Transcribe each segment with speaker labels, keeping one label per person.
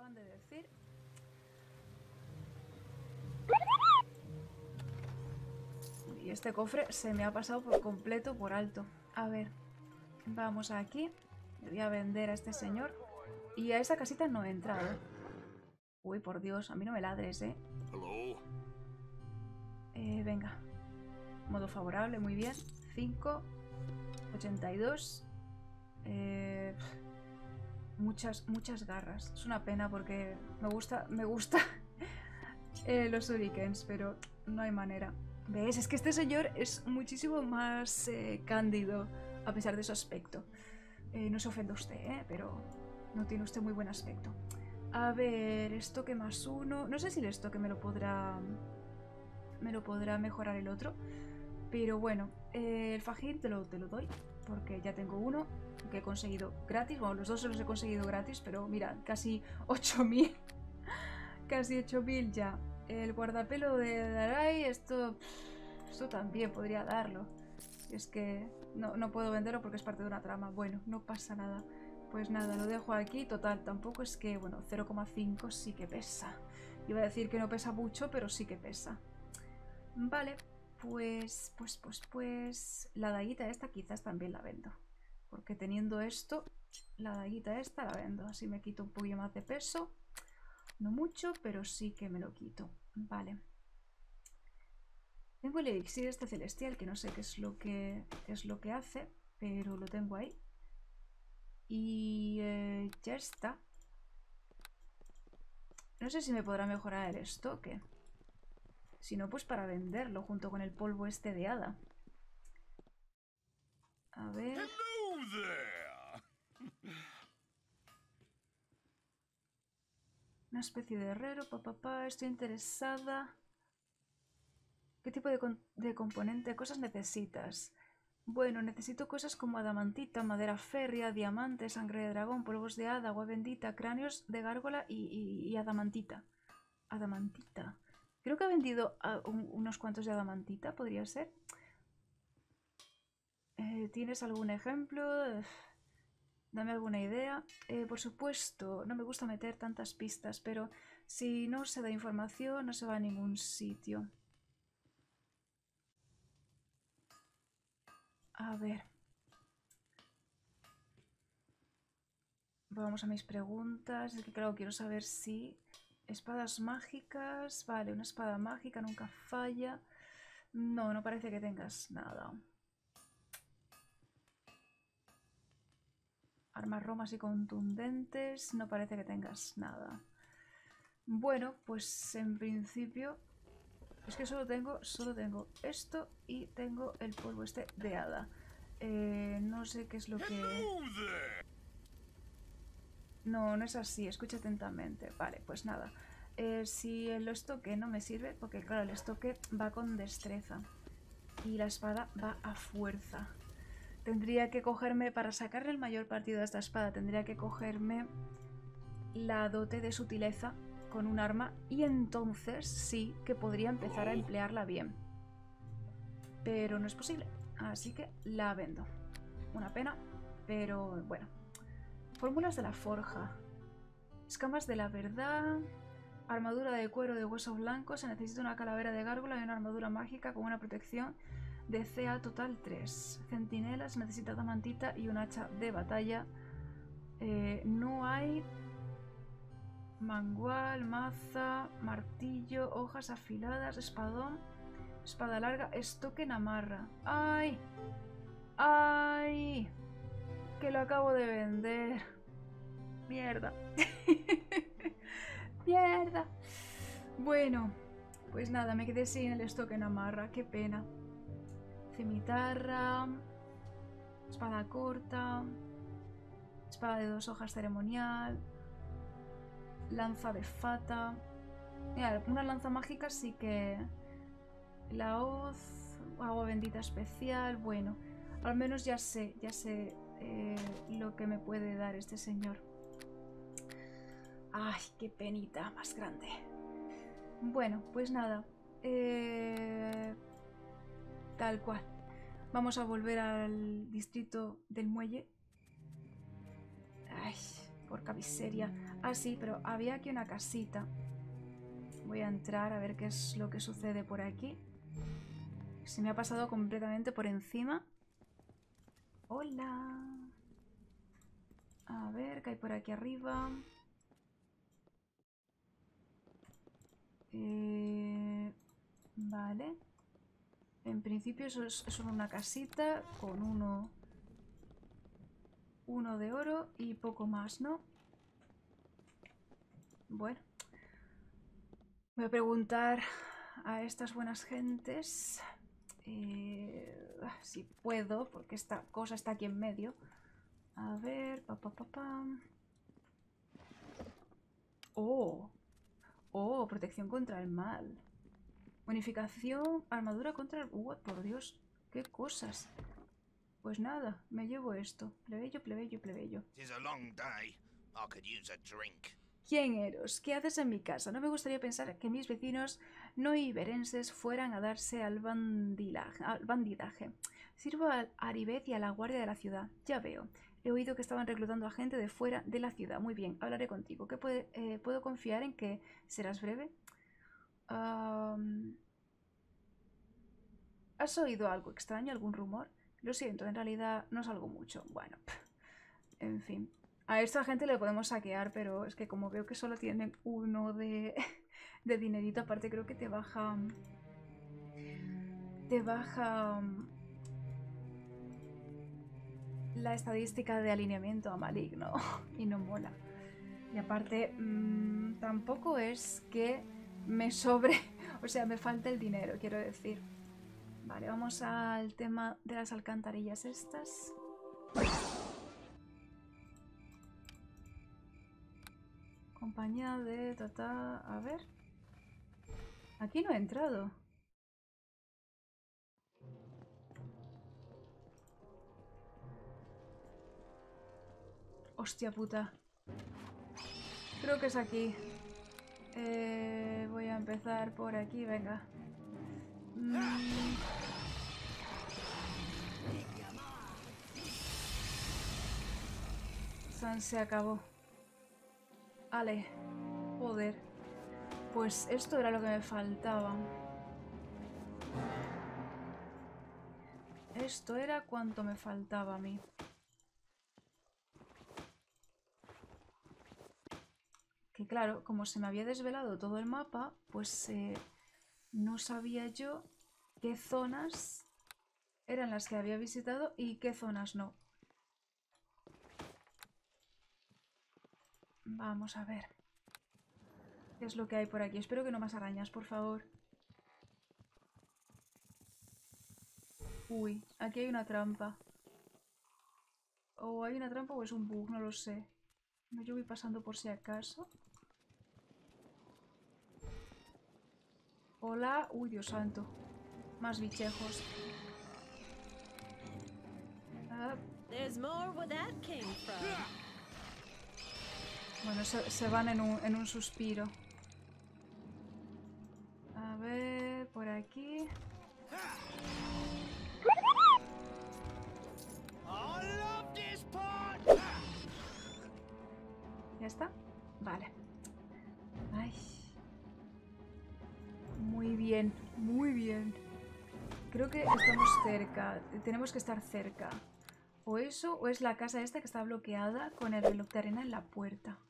Speaker 1: acaban de decir. Y este cofre se me ha pasado por completo por alto. A ver, vamos aquí. Le voy a vender a este señor. Y a esa casita no he entrado. Uy, por Dios, a mí no me ladres, ¿eh? Venga. Modo favorable, muy bien. 5, 82. Muchas garras. Es una pena porque me gusta los shurikens, pero no hay manera. ¿Ves? Es que este señor es muchísimo más cándido a pesar de su aspecto. No se ofenda usted, pero no tiene usted muy buen aspecto. A ver, estoque más 1. No sé si el estoque me lo podrá mejorar el otro. Pero bueno, el fajín te lo doy. Porque ya tengo uno que he conseguido gratis. Bueno, los dos se los he conseguido gratis, pero mira, casi 8000. Casi 8000 ya. El guardapelo de Darai, esto también podría darlo. Es que no puedo venderlo porque es parte de una trama. Bueno, no pasa nada. Pues nada, lo dejo aquí. Total, tampoco es que, bueno, 0,5 sí que pesa. Iba a decir que no pesa mucho, pero sí que pesa. Vale, pues la daguita esta quizás también la vendo. Porque teniendo esto, la daguita esta la vendo. Así me quito un poquillo más de peso. No mucho, pero sí que me lo quito. Vale. Tengo el elixir este celestial, que no sé qué es lo que hace, pero lo tengo ahí. Y ya está. No sé si me podrá mejorar el estoque. Si no, pues para venderlo junto con el polvo este de hada. A ver... Una especie de herrero, estoy interesada. ¿Qué tipo de componente, cosas necesitas? Bueno, necesito cosas como adamantita, madera férrea, diamante, sangre de dragón, polvos de hada, agua bendita, cráneos de gárgola y adamantita. Adamantita. Creo que he vendido unos cuantos de adamantita, podría ser. ¿Tienes algún ejemplo? Dame alguna idea. Por supuesto, no me gusta meter tantas pistas, pero si no se da información no se va a ningún sitio. A ver. Vamos a mis preguntas. Es que claro, quiero saber si... Espadas mágicas. Vale, una espada mágica nunca falla. No, no parece que tengas nada. Armas romas y contundentes. No parece que tengas nada. Bueno, pues en principio... Es que solo tengo esto y tengo el polvo este de hada. No sé qué es lo que... No, no es así, escucha atentamente. Vale, pues nada. Si el estoque no me sirve, porque claro, el estoque va con destreza y la espada va a fuerza. Tendría que cogerme, para sacarle el mayor partido a esta espada, tendría que cogerme la dote de sutileza con un arma y entonces sí que podría empezar a emplearla bien. Pero no es posible, así que la vendo. Una pena, pero bueno. Fórmulas de la forja. Escamas de la verdad. Armadura de cuero de hueso blanco. Se necesita una calavera de gárgola y una armadura mágica con una protección de CA total 3. Centinelas. Necesita adamantita y un hacha de batalla. No hay... Mangual, maza, martillo, hojas afiladas, espadón, espada larga, estoque namarra. ¡Ay! ¡Ay! Que lo acabo de vender. Mierda. Mierda. Bueno, pues nada, me quedé sin el estoque namarra. Qué pena. Cimitarra. Espada corta. Espada de 2 hojas ceremonial. Lanza de fata. Mira, una lanza mágica sí que... La hoz... Agua bendita especial. Bueno, al menos ya sé lo que me puede dar este señor. Ay, qué penita más grande. Bueno, pues nada. Tal cual. Vamos a volver al distrito del muelle. Ay, Porca miseria. Ah, sí, pero había aquí una casita. Voy a entrar a ver qué es lo que sucede por aquí. Se me ha pasado completamente por encima. Hola. A ver, ¿qué hay por aquí arriba? Vale. En principio eso es solo una casita con uno de oro y poco más, ¿no? Bueno. Voy a preguntar a estas buenas gentes si puedo, porque esta cosa está aquí en medio. A ver, Oh, oh, protección contra el mal. Bonificación, armadura contra el... por Dios, qué cosas. Pues nada, me llevo esto. Plebeyo, plebeyo, plebeyo. ¿Quién eres? ¿Qué haces en mi casa? No me gustaría pensar que mis vecinos no iberenses fueran a darse al bandidaje. Sirvo al Aribet y a la guardia de la ciudad. Ya veo. He oído que estaban reclutando a gente de fuera de la ciudad. Muy bien, hablaré contigo. ¿Puedo confiar en que serás breve? ¿Has oído algo extraño, algún rumor? Lo siento, en realidad no salgo mucho. Bueno, en fin. A esta gente le podemos saquear, pero es que como veo que solo tienen uno de, de dinerito, aparte creo que te baja... Te baja... La estadística de alineamiento a maligno y no mola. Y aparte, tampoco es que me sobre... O sea, me falta el dinero, quiero decir. Vale, vamos al tema de las alcantarillas estas. Compañía de... A ver. Aquí no he entrado. Hostia puta. Creo que es aquí. Voy a empezar por aquí, venga. San se acabó. Ale. Joder. Pues esto era lo que me faltaba. Esto era cuanto me faltaba a mí. Que claro, como se me había desvelado todo el mapa, pues no sabía yo qué zonas eran las que había visitado y qué zonas no. Vamos a ver. ¿Qué es lo que hay por aquí? Espero que no más arañas, por favor. Uy, aquí hay una trampa. O hay una trampa o es un bug, no lo sé. Yo voy pasando por si acaso. Hola. Uy, Dios santo. Más bichejos. Bueno, se van en un suspiro. A ver, por aquí. ¿Ya está? Vale. Ay. Muy bien, muy bien. Creo que estamos cerca. Tenemos que estar cerca. O eso, o es la casa esta que está bloqueada con el reloj de arena en la puerta.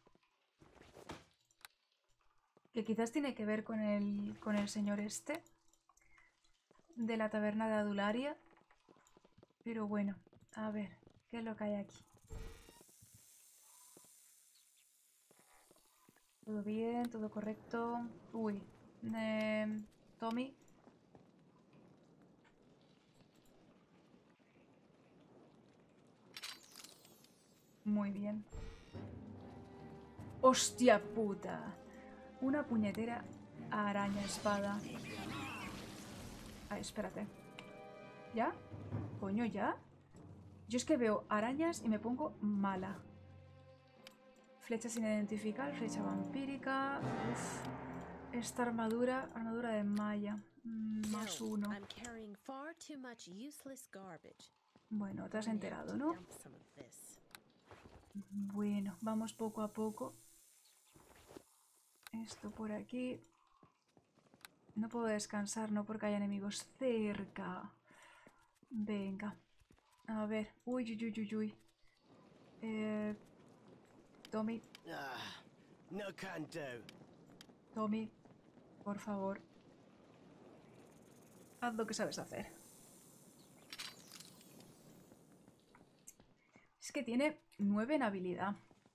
Speaker 1: Que quizás tiene que ver con el señor este. De la taberna de Adularia. Pero bueno, a ver, ¿qué es lo que hay aquí? Todo bien, todo correcto. Uy, Tommy. Muy bien. ¡Hostia puta! Una puñetera araña espada. Ah, espérate. ¿Ya? Coño, ¿ya? Yo es que veo arañas y me pongo mala. Flecha sin identificar, flecha vampírica. Uf. Esta armadura de malla. Más uno. Bueno, te has enterado, ¿no? Bueno, vamos poco a poco. Esto por aquí. No puedo descansar, no porque haya enemigos cerca. Venga. A ver. Uy, uy, uy, uy, uy. Tommy.
Speaker 2: No can do.
Speaker 1: Tommy, por favor. Haz lo que sabes hacer. Es que tiene 9 en habilidad.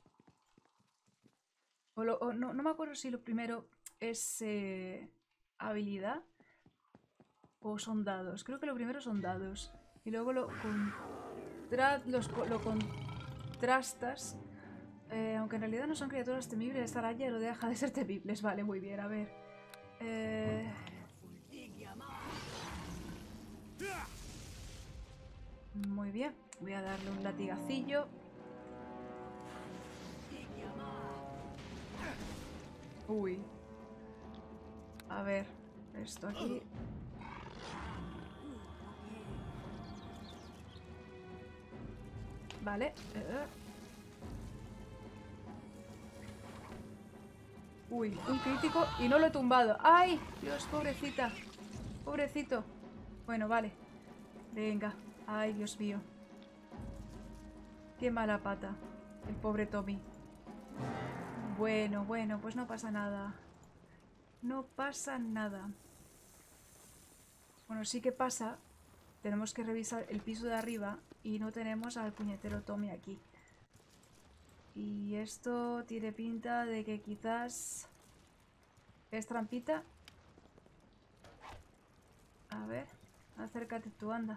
Speaker 1: No me acuerdo si lo primero es habilidad o son dados. Creo que lo primero son dados. Y luego lo contrastas. Aunque en realidad no son criaturas temibles, esta araya lo deja de ser temibles. Vale, muy bien, a ver. Muy bien, voy a darle un latigacillo. Uy. A ver, esto aquí. Vale. Uy, un crítico y no lo he tumbado. ¡Ay! Dios, pobrecita. Pobrecito. Bueno, vale. Venga. Ay, Dios mío. Qué mala pata. El pobre Tommy. Bueno, bueno, pues no pasa nada. No pasa nada. Bueno, sí que pasa. Tenemos que revisar el piso de arriba y no tenemos al puñetero Tommy aquí. Y esto tiene pinta de que quizás es trampita. A ver, acércate tú, anda.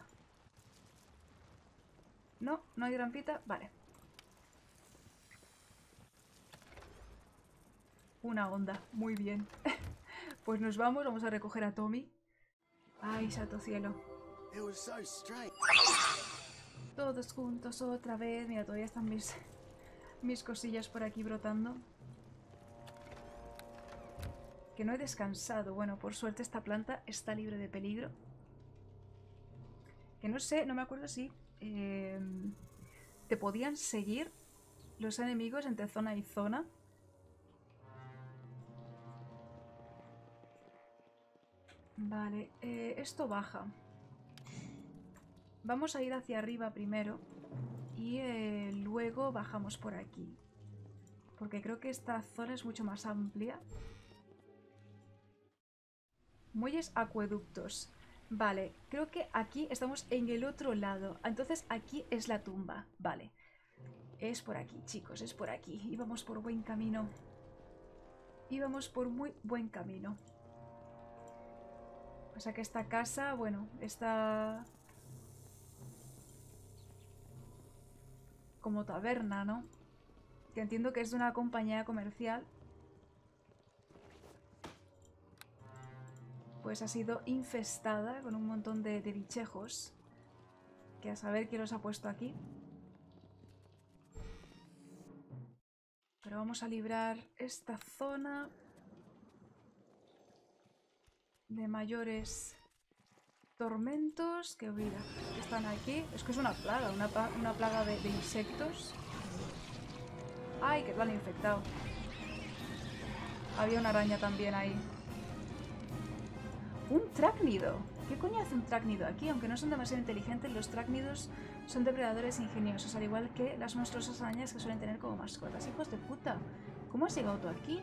Speaker 1: No, no hay trampita. Vale. Una onda, muy bien. Pues nos vamos a recoger a Tommy. Ay, santo cielo. Todos juntos otra vez. Mira, todavía están mis cosillas por aquí brotando. Que no he descansado. Bueno, por suerte esta planta está libre de peligro. Que no sé, no me acuerdo si te podían seguir los enemigos entre zona y zona. Vale, esto baja. Vamos a ir hacia arriba primero y luego bajamos por aquí. Porque creo que esta zona es mucho más amplia. Muelles acueductos. Vale, creo que aquí estamos en el otro lado. Entonces aquí es la tumba. Vale. Es por aquí, chicos, es por aquí. Íbamos por buen camino. Íbamos por muy buen camino. O sea que esta casa, bueno, está como taberna, ¿no? Que entiendo que es de una compañía comercial. Pues ha sido infestada con un montón de bichejos. Que a saber quién los ha puesto aquí. Pero vamos a librar esta zona de mayores tormentos. Que mira, están aquí. Es que es una plaga, una plaga de insectos. ¡Ay, que lo han infectado! Había una araña también ahí. ¡Un trácnido! ¿Qué coño hace un trácnido aquí? Aunque no son demasiado inteligentes, los trácnidos son depredadores ingeniosos, al igual que las monstruosas arañas que suelen tener como mascotas. ¡Hijos de puta! ¿Cómo has llegado tú aquí?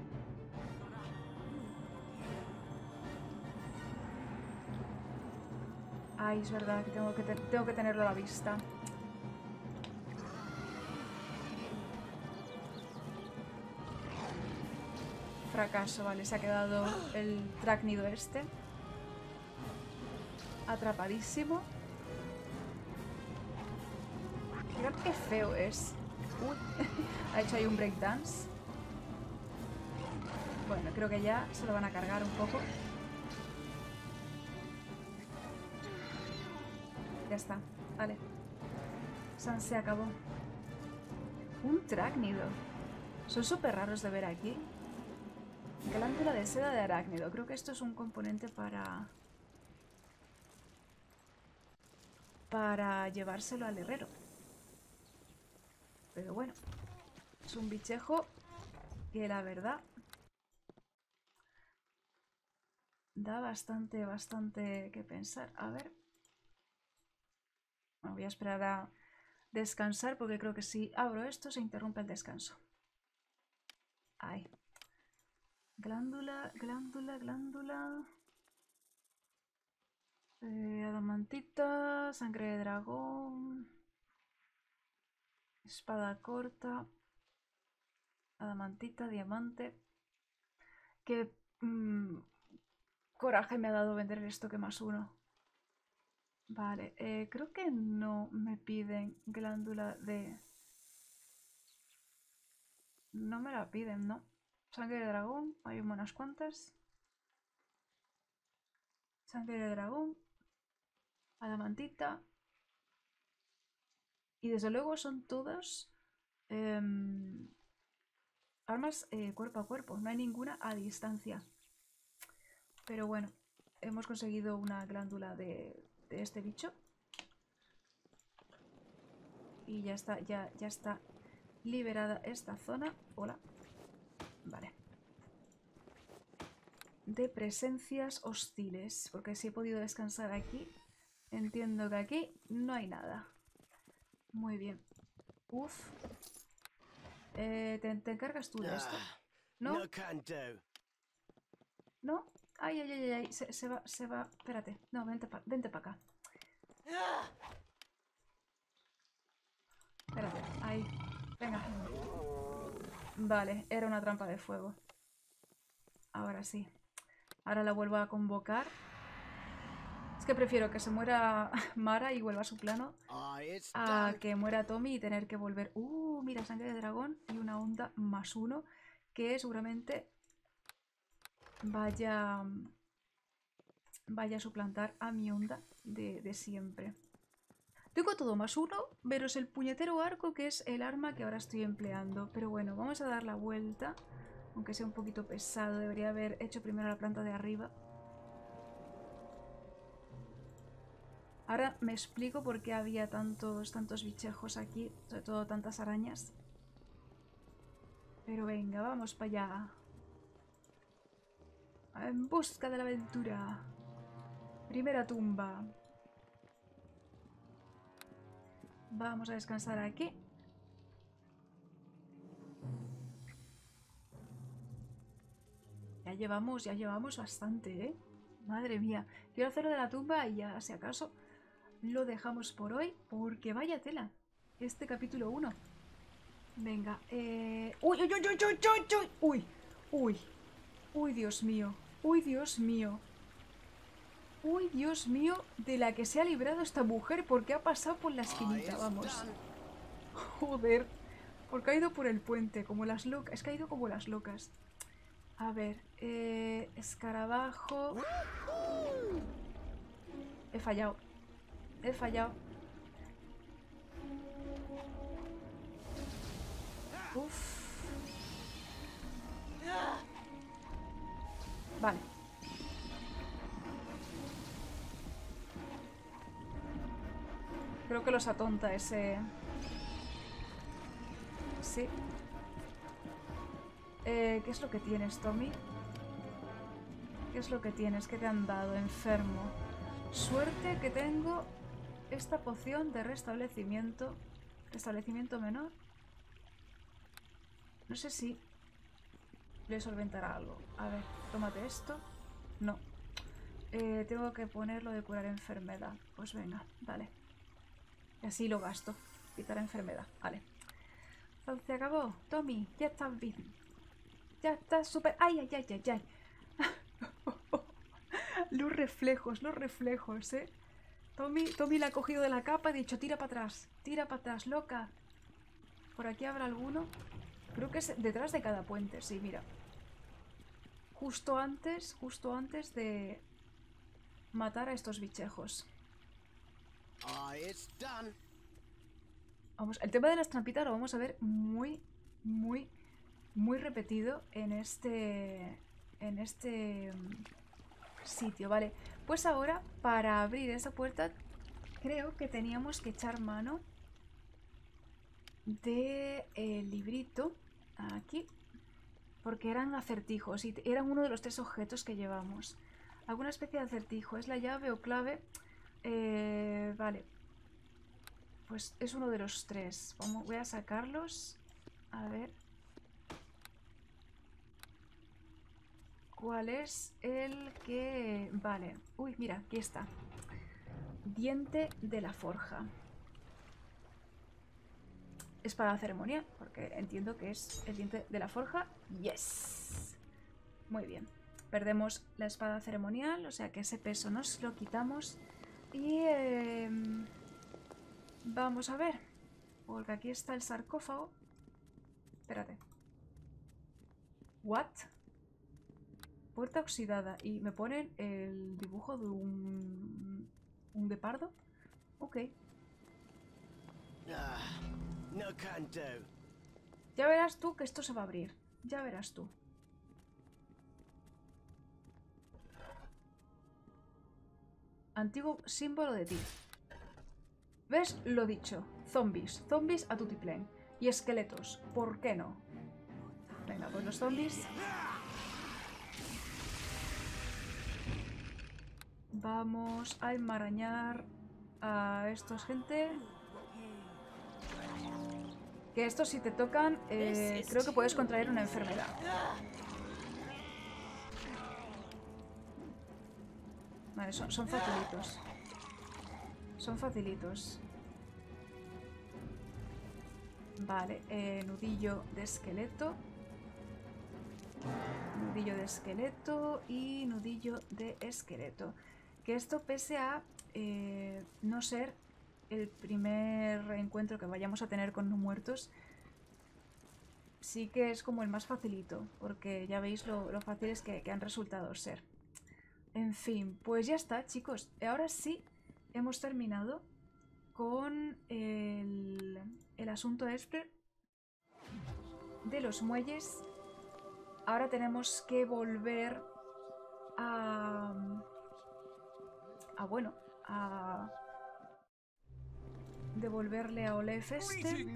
Speaker 1: Ay, es verdad que tengo que tenerlo a la vista. Fracaso, vale, se ha quedado el trácnido este. Atrapadísimo. Mirad qué feo es. Uy, ha hecho ahí un breakdance. Bueno, creo que ya se lo van a cargar un poco. Ya está, vale. Se acabó. Un trácnido. Son súper raros de ver aquí. Glándula de seda de arácnido. Creo que esto es un componente para llevárselo al herrero. Pero bueno, es un bichejo que la verdad da bastante que pensar. A ver. Bueno, voy a esperar a descansar porque creo que si abro esto se interrumpe el descanso. Ahí. Glándula. Adamantita, sangre de dragón. Espada corta. Adamantita, diamante. Qué coraje me ha dado vender el estoque +1. Vale, creo que no me piden glándula de... No me la piden, ¿no? Sangre de dragón, hay unas cuantas. Sangre de dragón. Adamantita. Y desde luego son todas armas cuerpo a cuerpo. No hay ninguna a distancia. Pero bueno, hemos conseguido una glándula de este bicho. Y ya está liberada esta zona. Hola. Vale. De presencias hostiles. Porque si he podido descansar aquí, entiendo que aquí no hay nada. Muy bien. Uf. ¿Te encargas tú de esto? ¿No? ¿No? Ay. Se va. Espérate. No, vente para acá. Espérate. Ahí. Venga. Vale, era una trampa de fuego. Ahora sí. Ahora la vuelvo a convocar. Es que prefiero que se muera Mara y vuelva a su plano a que muera Tommy y tener que volver. Mira, sangre de dragón y una onda +1 que seguramente vaya a suplantar a mi onda de siempre. Tengo todo +1, pero es el puñetero arco que es el arma que ahora estoy empleando. Pero bueno, vamos a dar la vuelta. Aunque sea un poquito pesado, debería haber hecho primero la planta de arriba. Ahora me explico por qué había tantos bichejos aquí, sobre todo tantas arañas. Pero venga, vamos para allá. En busca de la aventura. Primera tumba. Vamos a descansar aquí. Ya llevamos bastante, ¿eh? Madre mía. Quiero hacerlo de la tumba y ya, si acaso, lo dejamos por hoy. Porque vaya tela. Este capítulo 1. Venga, Uy, Dios mío. Uy, Dios mío. Uy, Dios mío, de la que se ha librado esta mujer porque ha pasado por la esquinita, vamos. Joder. Porque ha ido por el puente, como las locas. Es que ha ido como las locas. A ver, escarabajo. He fallado. Uf. Vale. Creo que los atonta ese... Sí. ¿Qué es lo que tienes, Tommy? ¿Qué es lo que tienes? ¿Qué te han dado? Enfermo. Suerte que tengo esta poción de restablecimiento. Restablecimiento menor. No sé si le solventará algo. A ver, tómate esto. No. Tengo que ponerlo de curar enfermedad. Pues venga, vale. Y así lo gasto. Quitar enfermedad. Vale. Se acabó. Tommy, ya estás bien. Ya estás súper... ¡Ay! Los reflejos, ¿eh? Tommy la ha cogido de la capa y ha dicho, tira para atrás, loca. Por aquí habrá alguno. Creo que es detrás de cada puente, sí, mira. Justo antes de matar a estos bichejos. Vamos, el tema de las trampitas lo vamos a ver muy repetido en este sitio, ¿vale? Pues ahora, para abrir esa puerta, creo que teníamos que echar mano de el librito aquí, porque eran acertijos y eran uno de los 3 objetos que llevamos. Alguna especie de acertijo, ¿es la llave o clave? Vale, pues es uno de los 3. Voy a sacarlos. A ver. ¿Cuál es el que...? Vale. Uy, mira, aquí está. Diente de la forja. Espada ceremonial, porque entiendo que es el diente de la forja. ¡Yes! Muy bien. Perdemos la espada ceremonial, o sea que ese peso nos lo quitamos. Y... vamos a ver. Porque aquí está el sarcófago. Espérate. ¿What? Puerta oxidada. Y me ponen el dibujo de un guepardo. Ok.
Speaker 2: No can do.
Speaker 1: Ya verás tú que esto se va a abrir. Ya verás tú. Antiguo símbolo de ti. ¿Ves? Lo dicho. Zombies. Zombies a tutiplén. Y esqueletos. ¿Por qué no? Venga, pues los zombies. Vamos a enmarañar a estos gente. Que estos si te tocan, creo que puedes contraer una enfermedad. Vale, son facilitos. Son facilitos. Vale, nudillo de esqueleto. Nudillo de esqueleto y nudillo de esqueleto. Que esto pese a no ser el primer encuentro que vayamos a tener con no muertos, sí que es como el más facilito, porque ya veis lo fáciles que han resultado ser. En fin, pues ya está, chicos. Ahora sí hemos terminado con el asunto este de los muelles. Ahora tenemos que volver bueno, a devolverle a Olef este.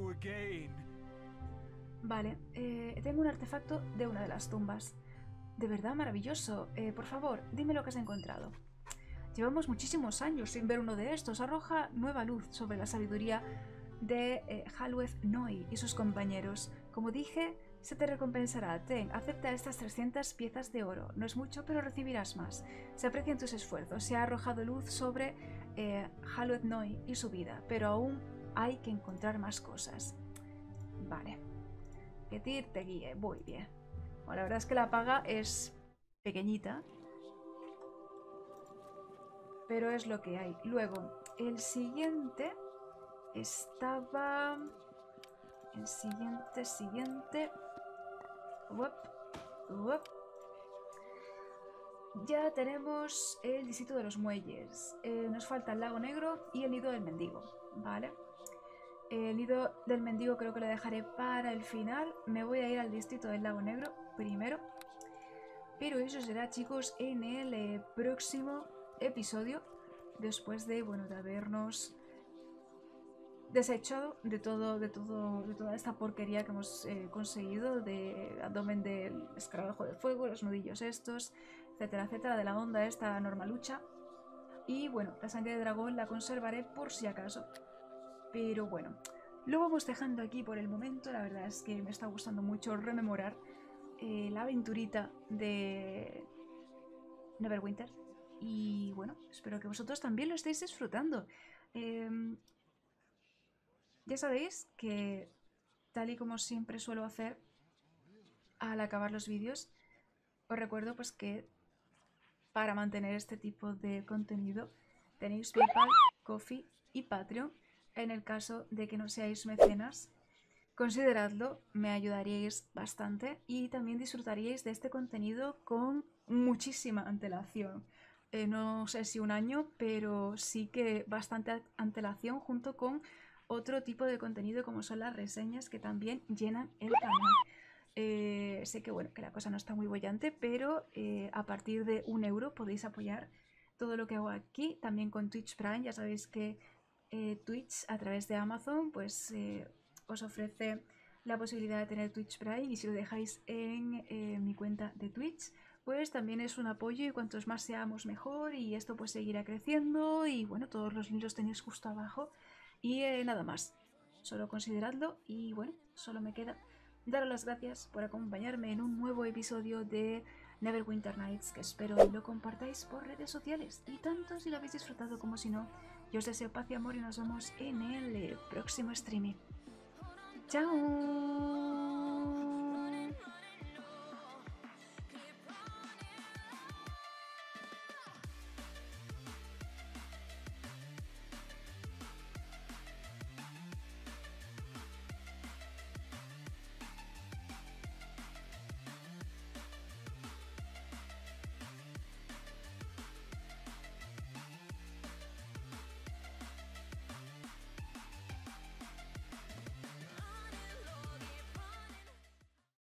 Speaker 1: Vale, tengo un artefacto de una de las tumbas. De verdad maravilloso. Por favor, dime lo que has encontrado. Llevamos muchísimos años sin ver uno de estos. Arroja nueva luz sobre la sabiduría de Halueth Noi y sus compañeros. Como dije, se te recompensará. Ten, acepta estas 300 piezas de oro. No es mucho, pero recibirás más. Se aprecian tus esfuerzos. Se ha arrojado luz sobre Halueth Noi y su vida, pero aún hay que encontrar más cosas. Vale. Que Tyr te guíe. Muy bien. Bueno, la verdad es que la paga es pequeñita, pero es lo que hay. Luego, el siguiente estaba... El siguiente... Uop, uop. Ya tenemos el distrito de los muelles. Nos falta el lago negro y el nido del mendigo, ¿vale? El nido del mendigo creo que lo dejaré para el final. Me voy a ir al distrito del lago negro primero. Pero eso será, chicos, en el próximo episodio. Después de, bueno, de habernos desechado de toda esta porquería que hemos conseguido. De abdomen del escarabajo de fuego, los nudillos estos, etcétera, etcétera. De la onda esta normalucha. Y bueno, la sangre de dragón la conservaré por si acaso. Pero bueno, lo vamos dejando aquí por el momento. La verdad es que me está gustando mucho rememorar la aventurita de Neverwinter. Y bueno, espero que vosotros también lo estéis disfrutando. Ya sabéis que, tal y como siempre suelo hacer al acabar los vídeos, os recuerdo pues que para mantener este tipo de contenido tenéis PayPal, Ko-fi y Patreon. En el caso de que no seáis mecenas, consideradlo, me ayudaríais bastante y también disfrutaríais de este contenido con muchísima antelación. No sé si un año, pero sí que bastante antelación, junto con otro tipo de contenido como son las reseñas, que también llenan el canal. Sé que, bueno, que la cosa no está muy bollante, pero a partir de 1 euro podéis apoyar todo lo que hago aquí, también con Twitch Prime. Ya sabéis que Twitch, a través de Amazon, pues os ofrece la posibilidad de tener Twitch Prime, y si lo dejáis en mi cuenta de Twitch, pues también es un apoyo, y cuantos más seamos mejor, y esto pues seguirá creciendo. Y bueno, todos los links los tenéis justo abajo. Y nada más, solo consideradlo. Y bueno, solo me queda daros las gracias por acompañarme en un nuevo episodio de Neverwinter Nights, que espero lo compartáis por redes sociales, y tanto si lo habéis disfrutado como si no. Yo os deseo paz y amor, y nos vemos en el próximo streaming. ¡Chao!